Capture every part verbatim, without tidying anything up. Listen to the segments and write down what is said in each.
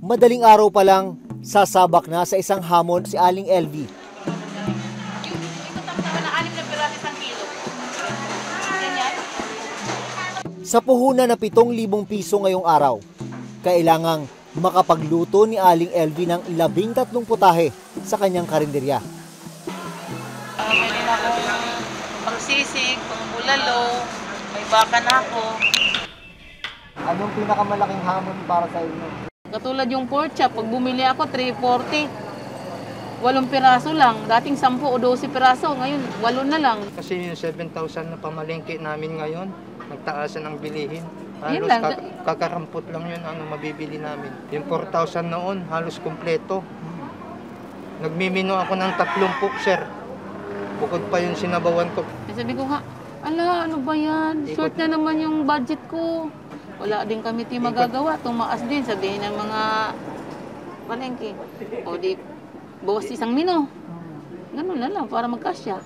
Madaling araw pa lang, sasabak na sa isang hamon si Aling L V. Sa puhunan na pitong libong piso ngayong araw, kailangang makapagluto ni Aling L V ng labing tatlong putahe sa kanyang karinderya. Uh, may din ako pangsisig, pangbulalo, may baka na ako. Anong pinakamalaking hamon para sa inyo? Katulad yung pork chop, pag bumili ako, three forty. Walong piraso lang. Dating sampu o dose piraso, ngayon walo na lang. Kasi yung seven thousand na pamalengke namin ngayon, nagtaasan ang bilihin. Yun Halos lang. kak kakarampot lang yun ano mabibili namin. Yung four thousand noon, halos kumpleto. Nagmimino ako ng tatlong puk, sir. Bukod pa yung sinabawan ko. Sabi ko nga, ala, ano ba yan? Short na naman yung budget ko. Wala din kami ti magagawa. Tumaas din, sabihin ng mga palengke. O di, bawas isang mino. Ganun na lang, para magkasya.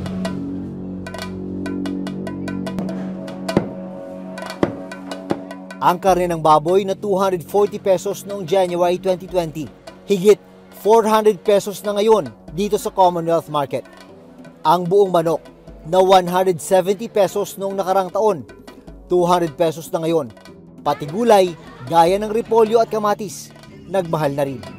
Ang karne ng baboy na two hundred forty pesos noong January twenty twenty, higit four hundred pesos na ngayon dito sa Commonwealth Market. Ang buong manok na one hundred seventy pesos noong nakarang taon, two hundred pesos na ngayon. Pati gulay, gaya ng repolyo at kamatis, nagmahal na rin.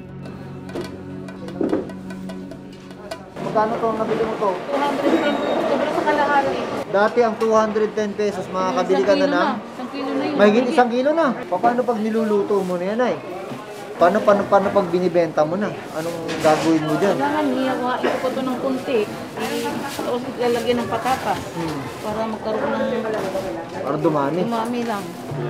Magkano to ang nabili mo to? two hundred ten, sobra sa kalahari. Dati ang two hundred ten pesos, makakabili ka na ng Isang kilo na yun. mahigit isang kilo na. Paano pag niluluto mo na yan ay? Paano, paano, paano pag binibenta mo na? Anong gagawin mo dyan? Kailangan hiyawain ko ito ng kunti. Tapos lalagyan ng patatas. Hmm. Para magkaroon ng Para dumami. umami lang.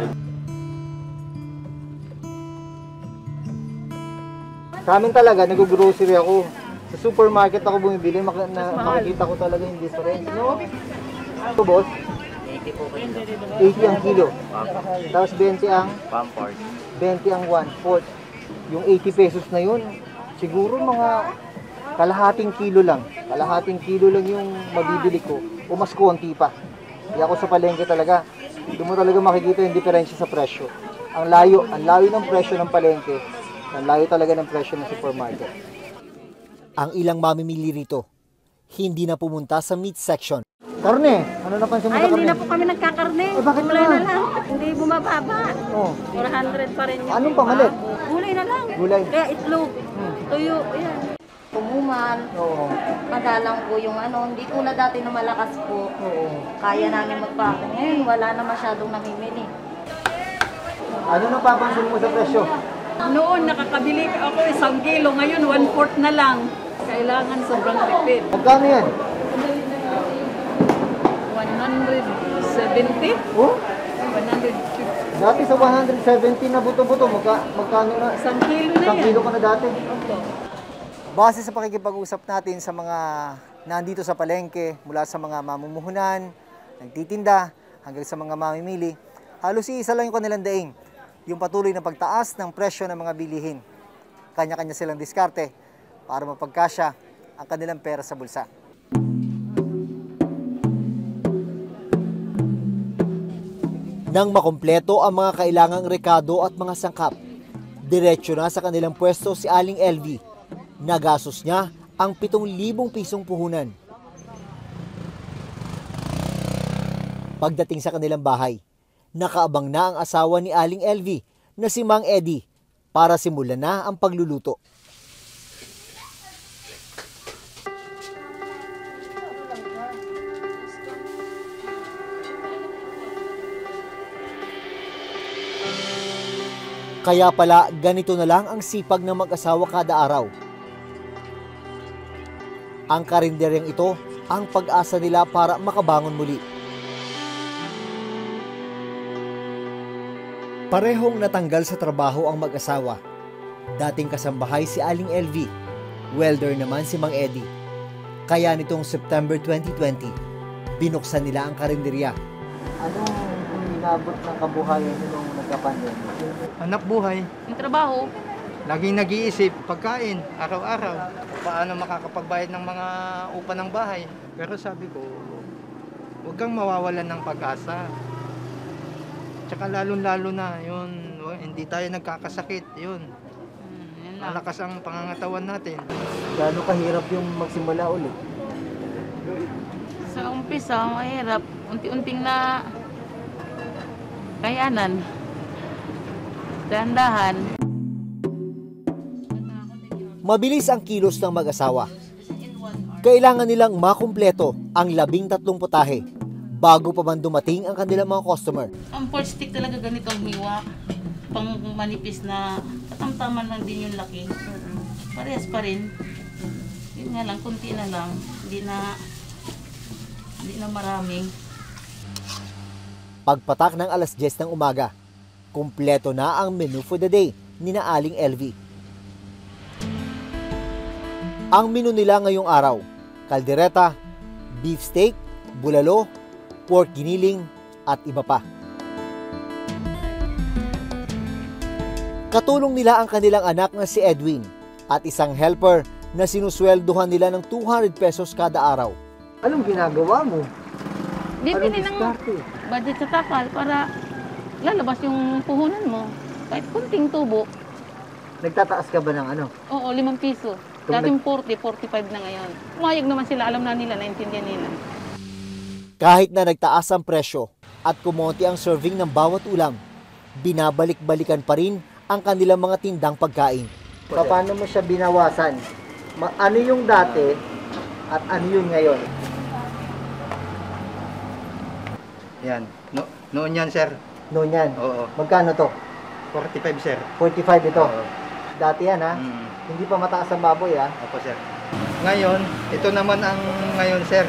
Sa amin talaga, nag-grocery ako. Sa supermarket ako bumibili, mak na, makikita ko talaga yung difference. No? Ito, boss? eighty ang kilo. Tapos twenty ang? twenty ang one-fourth. Yung eighty pesos na yun, siguro mga kalahating kilo lang. Kalahating kilo lang yung mabibili ko. O mas kuwanti pa. Kaya ako sa palengke talaga, doon mo talaga makikita yung diferensya sa presyo. Ang layo, ang layo ng presyo ng palengke. Ang layo talaga ng presyo ng supermarket. Ang ilang mamimili rito, hindi na pumunta sa meat section. Karne, ano napansin mo sa Ay, karne? hindi na po kami nagkakarne. Eh, bakit Gulay naman? na lang. Hindi bumababa. Oh. four hundred pa rin yung Anong pamalit? Gulay na lang. Gulay. Kaya itlog, Hmm. tuyo, ayan. Tumumal, Oo. madalang po yung ano, hindi po na dati na malakas po. Oo. Kaya namin magpako. Ngayon, wala na masyadong namimili. Ano napapansin mo sa presyo? Noon nakakabili ako isang kilo, ngayon one-fourth na lang. Kailangan sobrang tipid. Magkano yan? one hundred seventy? Oh? one hundred fifty. Dati sa one hundred seventy na buto-buto, magka, magkano na? Isang kilo na Isang yan. kilo ka na dati. Opo. Base sa pakikipag-usap natin sa mga nandito sa palengke, mula sa mga mamumuhunan, nagtitinda, hanggang sa mga mamimili, halos iisa lang yung kanilang daing, yung patuloy na pagtaas ng presyo ng mga bilihin. Kanya-kanya silang diskarte para mapagkasya ang kanilang pera sa bulsa. Nang makumpleto ang mga kailangang rekado at mga sangkap, diretso na sa kanilang pwesto si Aling L V. Nagastos niya ang pitong libong pisong puhunan. Pagdating sa kanilang bahay, nakaabang na ang asawa ni Aling L V na si Mang Eddie para simulan na ang pagluluto. Kaya pala ganito na lang ang sipag ng mag-asawa kada araw. Ang karinderyang ito ang pag-asa nila para makabangon muli. Parehong natanggal sa trabaho ang mag-asawa. Dating kasambahay si Aling L V, welder naman si Mang Eddie. Kaya nitong September twenty twenty, binuksan nila ang karinderya. Anong inabot ng kabuhayan nyo nung nagka-pandemic? Hanap buhay. Yung trabaho, Laging nag-iisip, pagkain, araw-araw. Paano makakapagbayad ng mga upa ng bahay. Pero sabi ko, huwag kang mawawalan ng pag-asa. Tsaka lalong-lalo na, yun, hindi tayo nagkakasakit, yun. Yun lang. malakas ang pangangatawan natin. Gaano kahirap yung magsimula ulit? Sa umpisa, mahirap. Unti-unting na kayanan. Dahan-dahan. Mabilis ang kilos ng mag-asawa. Kailangan nilang makumpleto ang labing tatlong putahe bago pa man dumating ang kanilang mga customer. Ang pork stick talaga ganitong hiwa. Pang manipis na katamtaman lang din yung laki. Parehas pa rin. Yun nga lang, kunti na lang. Hindi na, hindi na marami. Pagpatak ng alas diyes ng umaga, kumpleto na ang menu for the day ni na Aling L V. Ang menu nila ngayong araw, kaldereta, beef steak, bulalo, pork giniling, at iba pa. Katulong nila ang kanilang anak na si Edwin at isang helper na sinusweldohan nila ng two hundred pesos kada araw. Anong ginagawa mo? Bibili ng diskarte? budget sa takal para lalabas yung puhunan mo. Kahit kunting tubo. Nagtataas ka ba ng ano? Oo, limang piso. Kung Dating forty, forty-five na ngayon. Pumayag naman sila, alam na nila, naintindihan nila. Kahit na nagtaas ang presyo at kumonti ang serving ng bawat ulam, binabalik-balikan pa rin ang kanilang mga tindang pagkain. Paano mo siya binawasan? Ma- ano yung dati at ano yung ngayon? Yan. No, noon yan, sir. Noon yan. Oo. Magkano to? forty-five, sir. forty-five ito. Oo. Dati yan ha? Mm. Hindi pa mataas ang baboy ha? Opo, sir. Ngayon, ito naman ang ngayon, sir.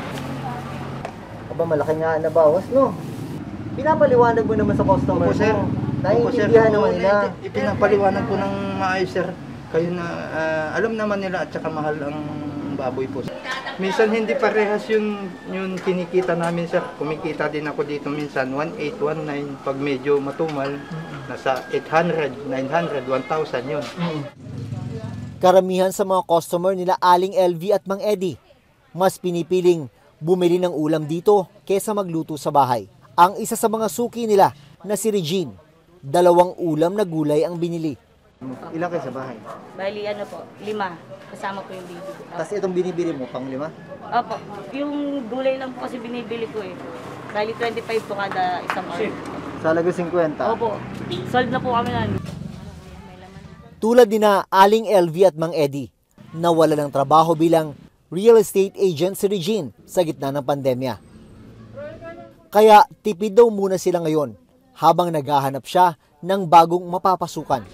Aba, malaki nga nabawas, no? Pinapaliwanag mo naman sa customer Opo, sir. mo. Opo, sir. Naiintindihan Oo, naman nila. nainti- Ipinapaliwanag ko ng maayos, sir. Kayo na, ah, alam naman nila at saka mahal ang baboy po. Minsan hindi parehas yung, yung kinikita namin, sir. Kumikita din ako dito minsan, one eight, one nine. Pag medyo matumal, nasa eight hundred, nine hundred, one thousand yun. Karamihan sa mga customer nila Aling L V at Mang Eddie, mas pinipiling bumili ng ulam dito kesa magluto sa bahay. Ang isa sa mga suki nila na si Regine, dalawang ulam na gulay ang binili. Ilan kayo sa bahay? Bali, ano po, lima. Kasama po yung baby. Tapos itong binibili mo, pang lima? Opo, yung gulay lang po kasi binibili ko eh. Bali, twenty-five po kada isang order. Sa halaga fifty. Opo, sold na po kami na. Tulad din na Aling L V at Mang Eddie, nawala ng trabaho bilang real estate agent si Regine sa gitna ng pandemya. Kaya tipid daw muna sila ngayon habang naghahanap siya ng bagong mapapasukan.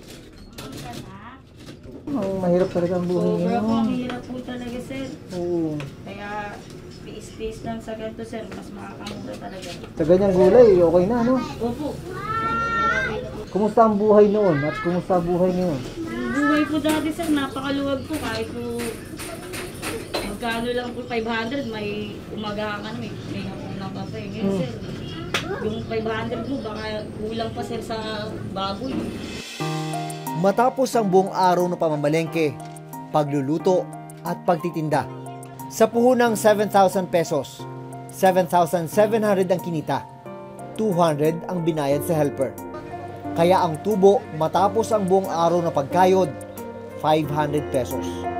Oh, mahirap talaga ang buhay Sobra po, ngayon. ang hirap po talaga, sir. Oo. Kaya, tiis-tiis lang sa ganito, sir. Mas makakamura talaga. Sa ganyang gulay, okay na, no? Opo. Kumusta ang buhay noon at kumusta ang buhay ngayon? Yung buhay po dati, sir, napakaluwag po. Kahit po, magkano lang po, five hundred, may umagahan ka na, may, may napunan ka pa eh. Ngayon, sir, yung five hundred mo, baka kulang pa, sir, sa baboy. Matapos ang buong araw ng pamamalengke, pagluluto at pagtitinda, sa puhunang seven thousand pesos, seven thousand seven hundred ang kinita, two hundred ang binayad sa helper. Kaya ang tubo matapos ang buong araw na pagkayod, five hundred pesos.